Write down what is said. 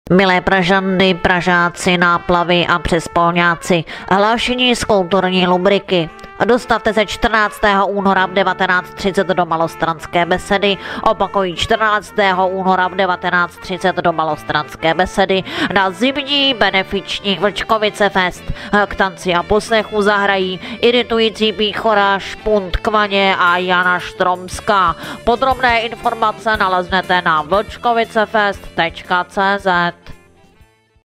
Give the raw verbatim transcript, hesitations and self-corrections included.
Milé Pražandy, Pražáci, náplavy a přespolňáci, hlášení z kulturní lubriky. Dostavte se čtrnáctého února v devatenáct třicet do Malostranské besedy, opakují čtrnáctého února v devatenáct třicet do Malostranské besedy na zimní benefiční Vlčkovice Fest. K tanci a poslechu zahrají iritující píchora, Špunt Kvaně a Jana Štromská. Podrobné informace naleznete na vlčkovicefest tečka cé zet.